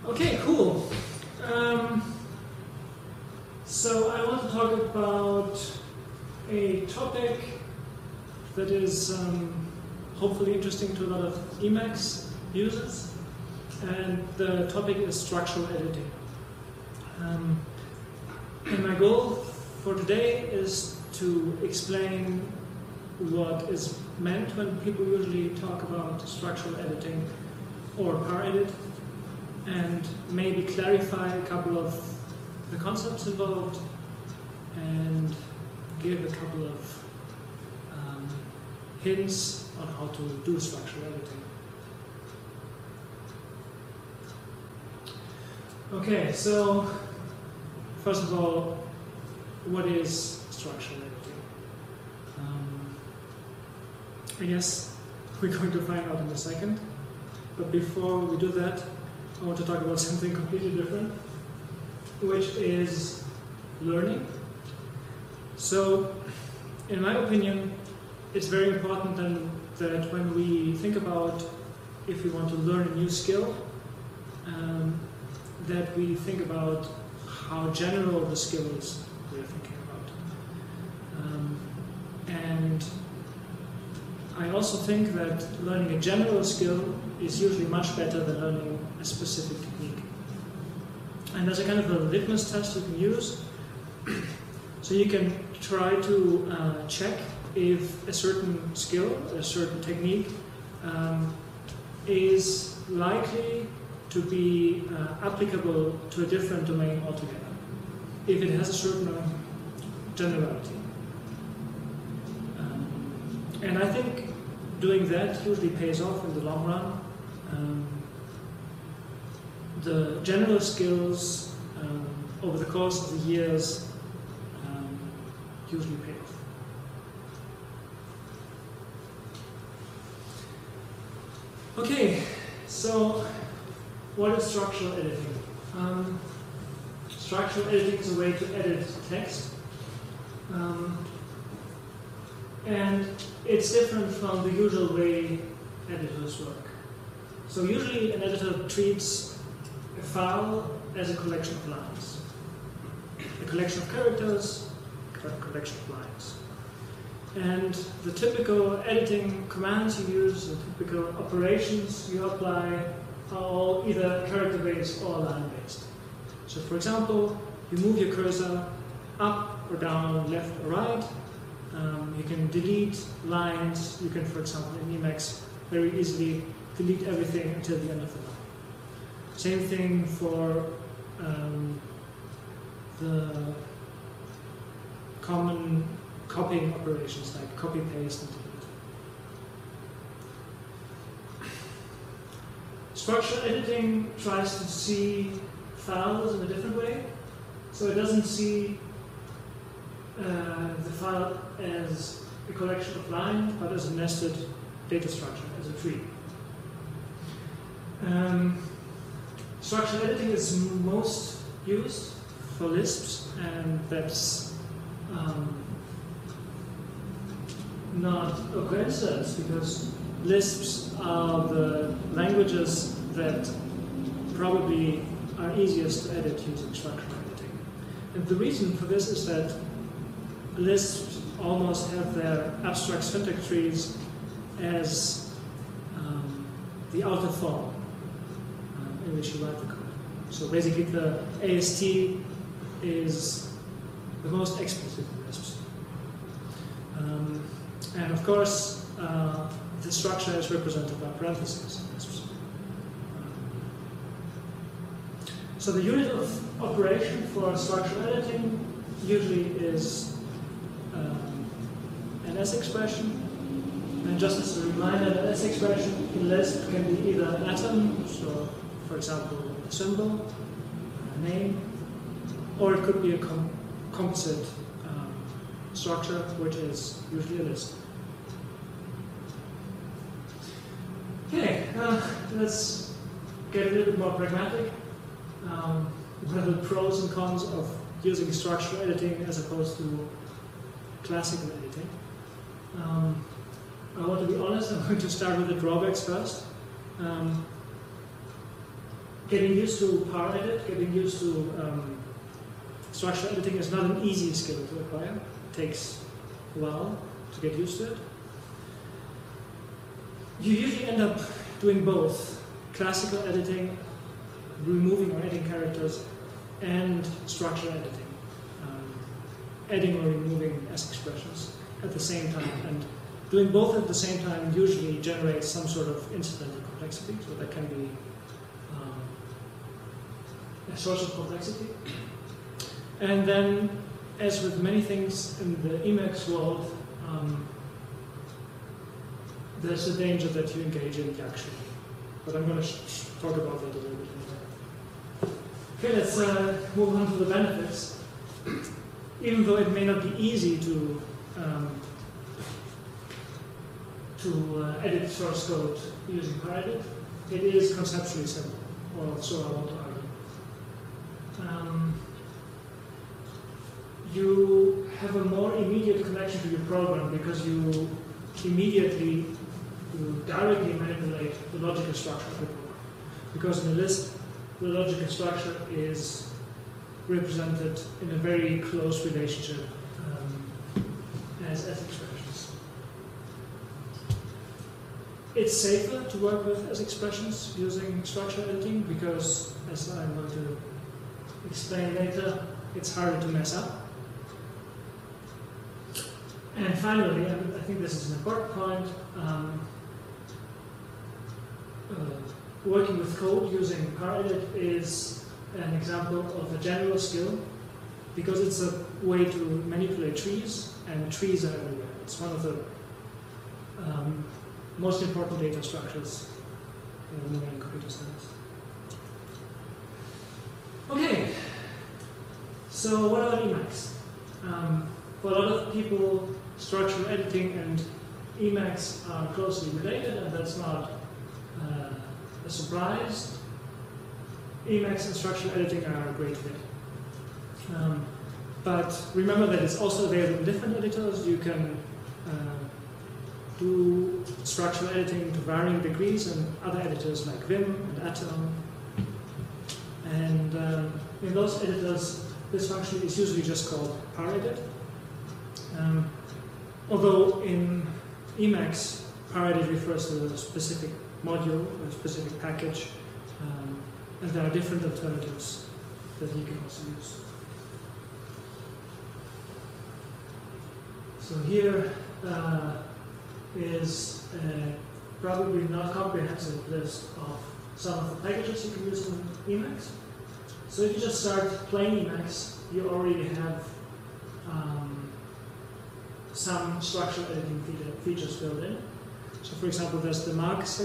Okay, cool. So I want to talk about a topic that is hopefully interesting to a lot of Emacs users, and the topic is structural editing. And my goal for today is to explain what is meant when people usually talk about structural editing or ParEdit, and maybe clarify a couple of the concepts involved and give a couple of hints on how to do structural editing. Okay, so first of all, what is structural editing? I guess we're going to find out in a second, but before we do that, I want to talk about something completely different, which is learning. So, in my opinion, it's very important then that when we think about if we want to learn a new skill, that we think about how general the skill is we're thinking about. And I also think that learning a general skill is usually much better than learning a specific technique. And there's a kind of a litmus test you can use. So you can try to check if a certain skill, a certain technique, is likely to be applicable to a different domain altogether, if it has a certain generality. And I think doing that usually pays off in the long run. The general skills over the course of the years usually pay off. Okay, so what is structural editing? Structural editing is a way to edit text. And it's different from the usual way editors work. So usually an editor treats a file as a collection of lines. A collection of characters, a collection of lines. And the typical editing commands you use, the typical operations you apply, are all either character-based or line-based. So for example, you move your cursor up or down, left or right. You can delete lines. You can, for example, in Emacs, very easily delete everything until the end of the line. Same thing for the common copying operations like copy, paste, and delete. Structural editing tries to see files in a different way. So it doesn't see the file as a collection of lines, but as a nested data structure, as a tree. Structural editing is most used for Lisps, and that's not a coincidence, because Lisps are the languages that probably are easiest to edit using structural editing. And the reason for this is that Lisps almost have their abstract syntax trees as the outer form in which you write the code. So basically the AST is the most explicit in Lisps. And of course, the structure is represented by parentheses in Lisps. So the unit of operation for structural editing usually is an S expression. And just as a reminder, the S expression in Lisp can be either an atom, so for example, a symbol, a name, or it could be a composite structure, which is usually a list. Okay, let's get a little bit more pragmatic. What are the pros and cons of using structural editing as opposed to classical editing? I want to be honest, I'm going to start with the drawbacks first. getting used to PowerEdit, getting used to structural editing is not an easy skill to acquire. It takes a while to get used to it. You usually end up doing both classical editing, removing or adding characters, and structural editing, adding or removing S expressions at the same time. And doing both at the same time usually generates some sort of incidental complexity, so that can be a source of complexity. And then, as with many things in the Emacs world, there's a danger that you engage in Yakshari. But I'm going to talk about that a little bit later. Okay, let's move on to the benefits. Even though it may not be easy to edit source code using PowerEdit, it is conceptually simple, or so I want to argue. You have a more immediate connection to your program because you immediately, directly manipulate the logical structure of the program. Because in a Lisp, the logical structure is represented in a very close relationship as S expressions. It's safer to work with S expressions using structural editing because, as I'm going to explain later, it's harder to mess up. And finally, and I think this is an important point, working with code using PowerEdit is an example of a general skill because it's a way to manipulate trees, and trees are everywhere. It's one of the most important data structures in computer science. Okay, so what about Emacs? For a lot of people, structural editing and Emacs are closely related, and that's not a surprise. Emacs and structural editing are a great fit. But remember that it's also available in different editors. You can do structural editing to varying degrees in other editors like Vim and Atom. And in those editors, this function is usually just called PowerEdit. Although in Emacs, PowerEdit refers to a specific module, a specific package, and there are different alternatives that you can also use. So here is a probably not comprehensive list of some of the packages you can use in Emacs. So if you just start playing Emacs, you already have some structural editing features built in. So for example, there's the marks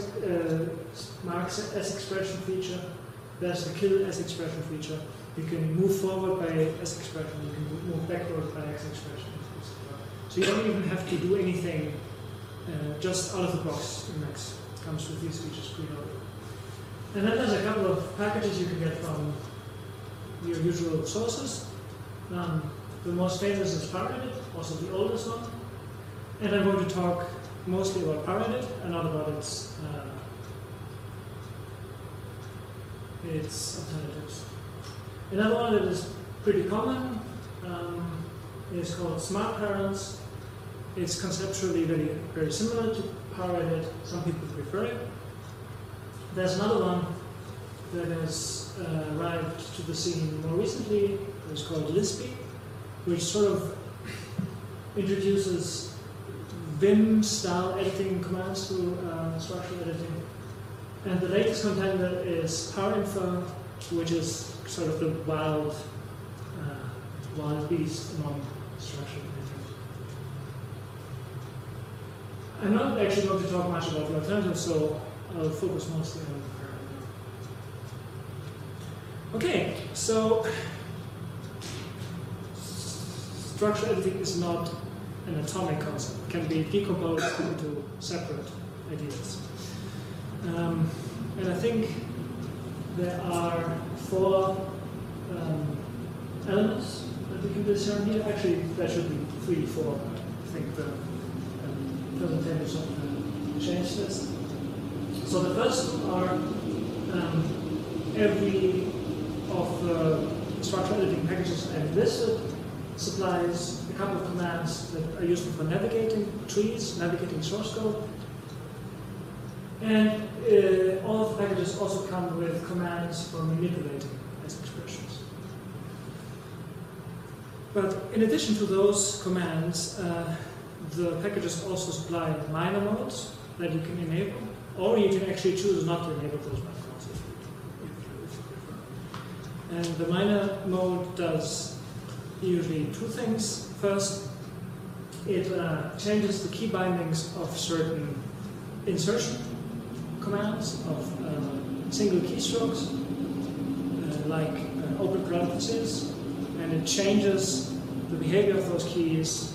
S expression feature, there's the kill S expression feature. You can move forward by S expression, you can move backward by X expression. So you don't even have to do anything, just out of the box. Emacs comes with these features preloaded. And then there's a couple of packages you can get from your usual sources. The most famous is PowerEdit, also the oldest one. And I'm going to talk mostly about PowerEdit and not about its alternatives. Another one that is pretty common is called Smart Parents. It's conceptually very, very similar to PowerEdit. Some people prefer it. There's another one that has arrived to the scene more recently. It's called Lispy, which sort of introduces Vim-style editing commands to structural editing. And the latest contender is PowerInfer, which is sort of the wild beast among structural editing. I'm not actually going to talk much about the alternatives, so I'll focus mostly on PowerEdit. Okay, so structural editing is not an atomic concept. It can be decomposed into separate ideas. And I think there are 4 elements that we can discern here. Actually, there should be 3, 4, but I think the presentation changed this. So the first are every of the structural editing packages I listed supplies a couple of commands that are useful for navigating trees, navigating source code. And all of the packages also come with commands for manipulating S expressions. But in addition to those commands, the packages also supply minor modes that you can enable, or you can actually choose not to enable those minor modes if you prefer. And the minor mode does usually two things. First, it changes the key bindings of certain insertion commands, of single keystrokes, like open parentheses, and it changes the behavior of those keys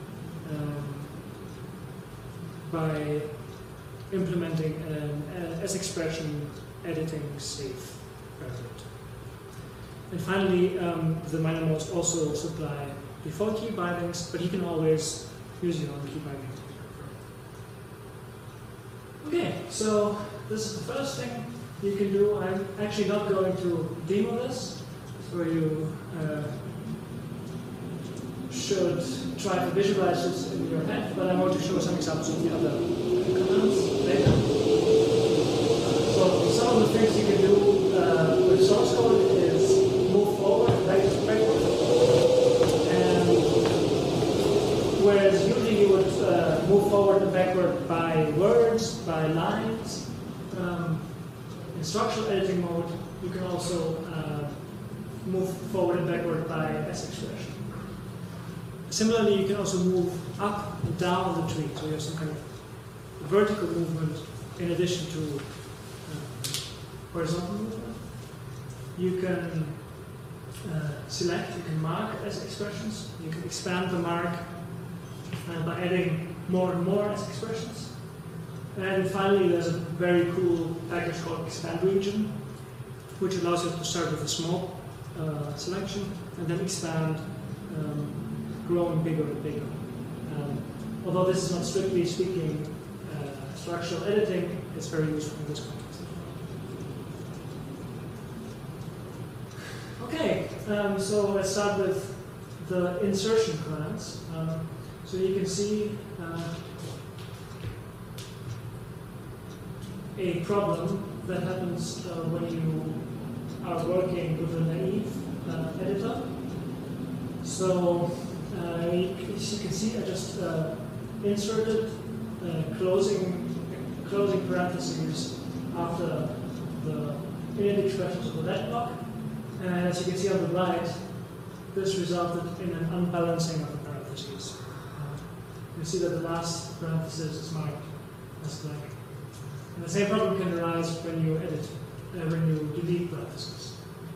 by implementing an S expression editing safe variant. And finally, the minor modes also supply default key bindings, but you can always use your own key bindings. Okay, so this is the first thing you can do. I'm actually not going to demo this, so you should try to visualize this in your head, but I'm going to show some examples of the other commands later. So some of the things you can do with source code is move forward, backward. And whereas usually you would move forward and backward by words, by lines, in structural editing mode, you can also move forward and backward by S expression. Similarly, you can also move up and down the tree, so you have some kind of vertical movement in addition to horizontal movement. You can select, you can mark S expressions, you can expand the mark by adding more and more S expressions. And finally, there's a very cool package called Expand Region, which allows you to start with a small selection and then expand, growing bigger and bigger. Although this is not strictly speaking structural editing, it's very useful in this context as well. Okay, so let's start with the insertion commands. So you can see a problem that happens when you are working with a naive editor. So as you can see, I just inserted closing parentheses after the init expressions of the that block. And as you can see on the right, this resulted in an unbalancing of the parentheses. You see that the last parenthesis is marked as blank. And the same problem can arise when you edit, when you delete parentheses.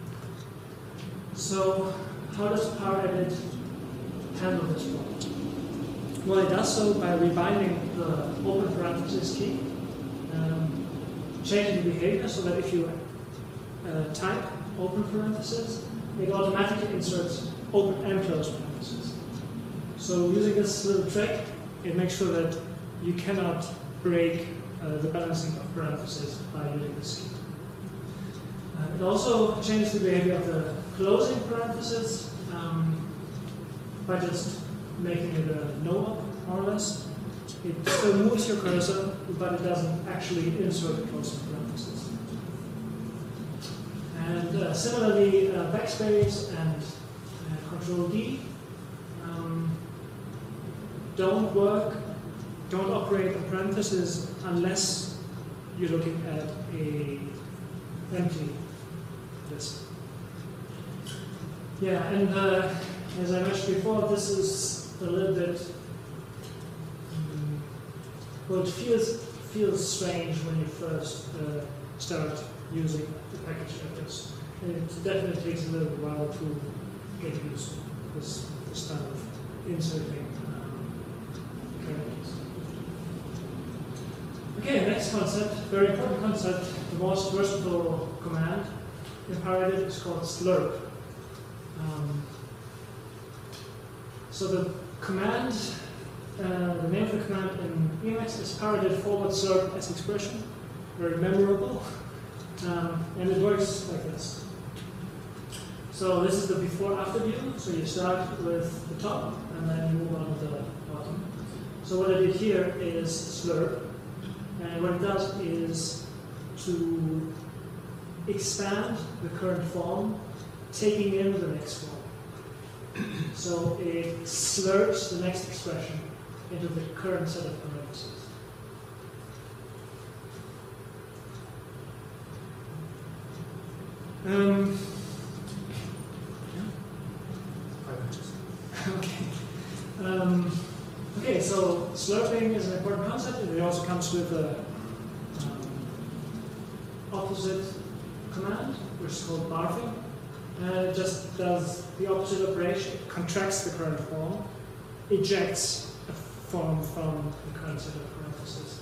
So how does PowerEdit handle this problem? Well, it does so by rebinding the open parenthesis key, changing the behavior so that if you type open parentheses, it automatically inserts open and closed parentheses. So using this little trick, it makes sure that you cannot break the balancing of parentheses by using this key. It also changes the behavior of the closing parentheses by just making it a no-op, more or less. It still moves your cursor, but it doesn't actually insert the closing parentheses. And similarly, backspace and Control-D don't operate on parentheses unless you're looking at a empty list. Yeah, and as I mentioned before, this is a little bit, well, it feels strange when you first start using the package like this. And it definitely takes a little while to get used to this style of inserting characters. Okay, next concept, very important concept, the most versatile command in PowerEdit is called slurp. So the command, the name of the command in Emacs is PowerEdit forward slurp as expression, very memorable. And it works like this. So this is the before-after view. So you start with the top, and then you move on to the bottom. So what I did here is slurp. And what it does is to expand the current form, taking in the next form. So it slurps the next expression into the current set of parentheses. Okay, so slurping is an important concept, and it also comes with a opposite command, which is called barfing. And it just does the opposite operation. It contracts the current form, ejects a form from the current set of parentheses.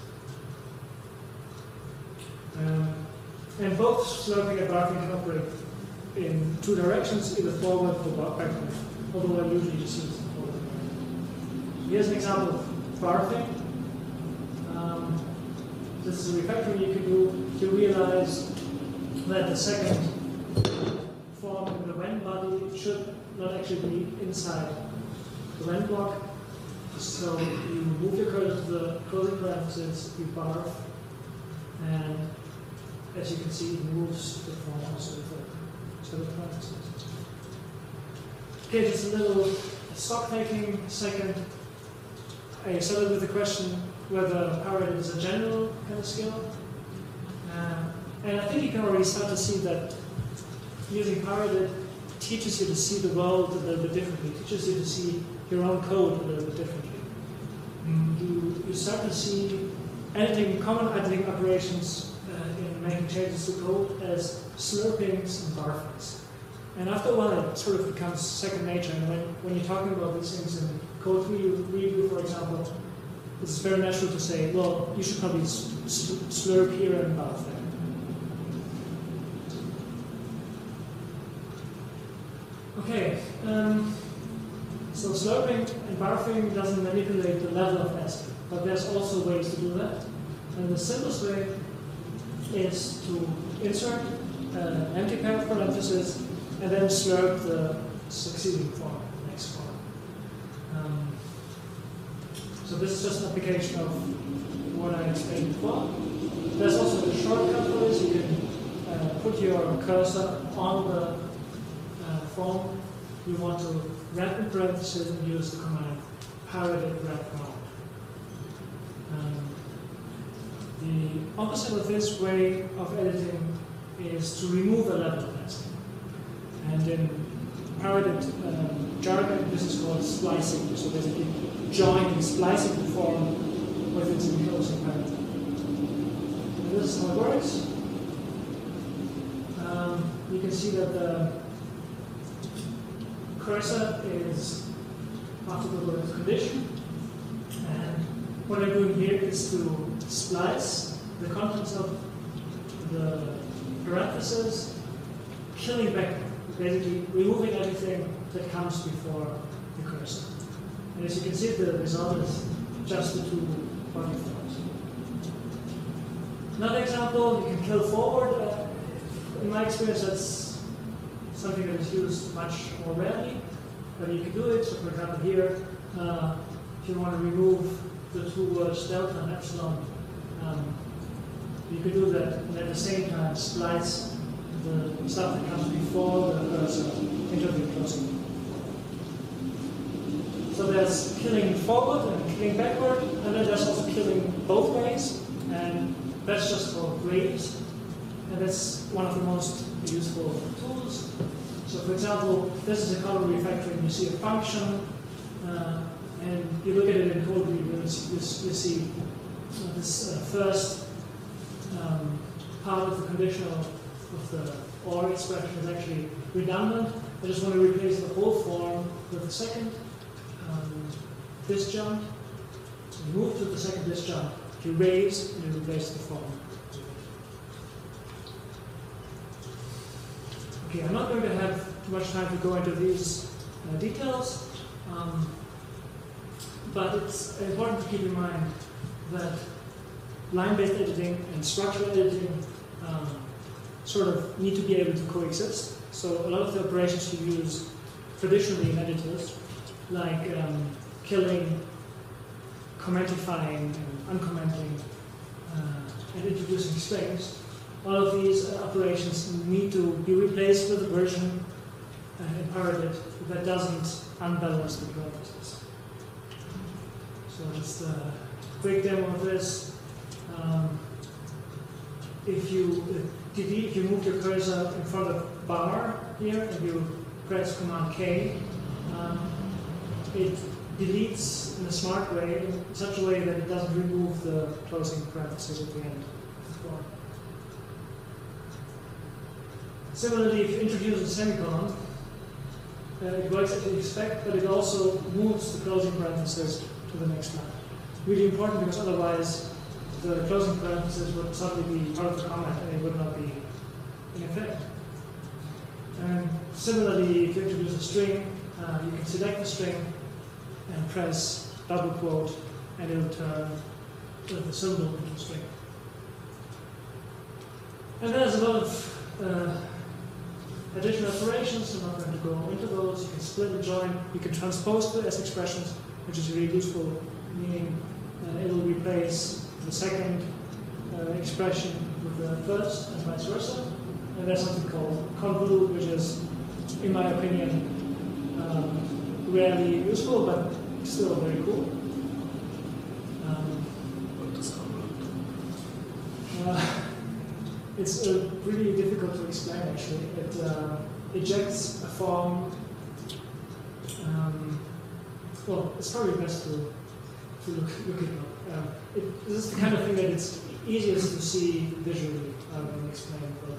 And both slurping and barfing can operate in two directions, either forward or backward, although I usually just use the forward. Here's an example of barfing. This is a refactoring you can do to realize that the second form in the when body should not actually be inside the when block. So you move your cursor to the closing parentheses, you barf, and as you can see, it moves the form also with the set of parentheses. Okay, just a little stock taking second. I started with the question whether Power-Edit is a general kind of skill. And I think you can already start to see that using Power-Edit teaches you to see the world a little bit differently, teaches you to see your own code a little bit differently. You start to see common editing operations in making changes to code as slurpings and barfings. And after a while, it sort of becomes second nature. And when you're talking about these things in code review, for example, it's very natural to say, well, you should probably slurp here and barf there. Okay, so slurping and barfing doesn't manipulate the level of nesting, but there's also ways to do that. And the simplest way is to insert an empty pair of parentheses and then slurp the succeeding form, the next form. So this is just an application of what I explained before. There's also a shortcut for this. You can put your cursor on the form you want to wrap in parentheses and use the command Power-Edit wrap round. The opposite of this way of editing is to remove a level of nesting. And in Power-Edit jargon, this is called splicing. So basically joining, splicing the form with its enclosing parenthesis. And this is how it works. You can see that the cursor is after the word condition. And what I'm doing here is to splice the contents of the parentheses, killing back, basically removing everything that comes before the cursor. And as you can see, the result is just the two body forms. Another example, you can kill forward. In my experience, that's something that is used much more rarely, but you can do it. So for example here, if you want to remove the two words delta and epsilon, you could do that and at the same time splice the stuff that comes before the cursor into the enclosing. So there's killing forward and killing backward, and then there's also killing both ways, and that's just called graves, and that's one of the most useful tools. So for example, this is a common refactoring. You see a function, and you look at it in code review, you see this first part of the conditional of the OR expression is actually redundant. I just want to replace the whole form with the second disjunct. So you move to the second disjunct, you raise, and you replace the form. Okay, I'm not going to have too much time to go into these details, but it's important to keep in mind that line-based editing and structural editing sort of need to be able to coexist. So a lot of the operations you use traditionally in editors, like killing, commentifying, and uncommenting, and introducing strings, all of these operations need to be replaced with a version imperative that doesn't unbalance the purposes. So just a quick demo of this. If you move your cursor in front of bar here and you press Command K, it deletes in a smart way, in such a way that it doesn't remove the closing parentheses at the end of the form. Similarly, if you introduce a semicolon, it works as you expect, but it also moves the closing parentheses to the next line. Really important, because otherwise the closing parentheses would suddenly be part of the comment and it would not be in effect. And similarly, if you introduce a string, you can select the string and press double quote, and it will turn the symbol into a string. And there's a lot of additional operations. I'm not going to go into those. You can split and join. You can transpose to S expressions, which is really useful, meaning it will replace the second expression with the first and vice versa. And there's something called convolute, which is, in my opinion, rarely useful, but still very cool. What does convolute? It's really difficult to explain, actually. It ejects a form. Well, it's probably best to look it up. This is the kind of thing that it's easiest to see visually rather than explain further.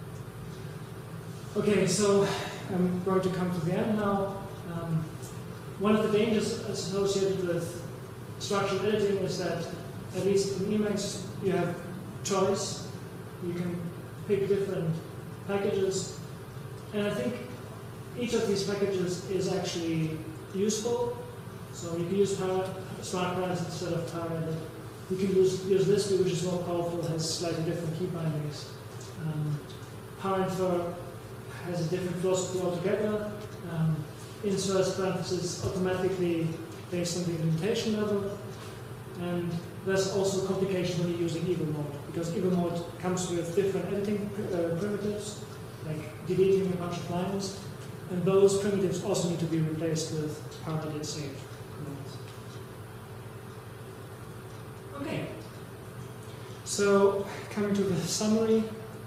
Okay, so I'm going to come to the end now. One of the dangers associated with structured editing is that, at least in Emacs, you have choice. You can pick different packages. And I think each of these packages is actually useful. So you can use smart params instead of TireEdit. You can use Lisp, which is more powerful, has slightly different key bindings. PowerInfer has a different philosophy altogether. Inserts parentheses automatically based on the indentation level. And there's also complications when you're using evil mode, because evil mode comes with different editing primitives, like deleting a bunch of lines, and those primitives also need to be replaced with PowerEdit save commands. Okay, so coming to the summary,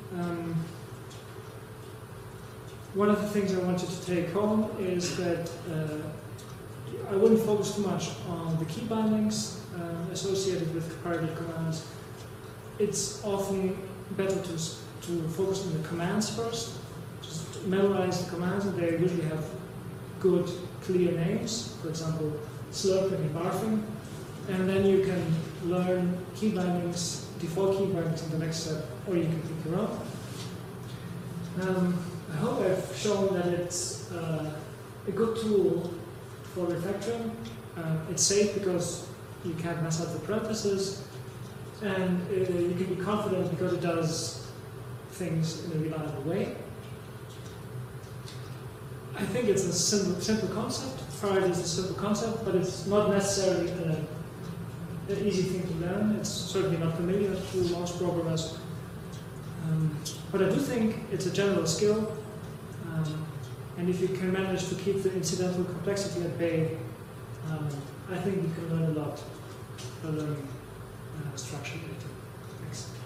one of the things I wanted to take home is that I wouldn't focus too much on the key bindings associated with PowerEdit commands. It's often better to focus on the commands first. Just memorize the commands, and they usually have good, clear names. For example, slurping and barfing. And then you can learn key bindings, default key bindings in the next step, or you can pick your own. I hope I've shown that it's a good tool for refactoring. It's safe because you can't mess up the parentheses, and you can be confident because it does things in a reliable way. I think it's a simple concept. PowerEdit is a simple concept, but it's not necessarily an easy thing to learn. It's certainly not familiar to most programmers. But I do think it's a general skill, and if you can manage to keep the incidental complexity at bay, I think you can learn a lot by learning structured editing. Thanks.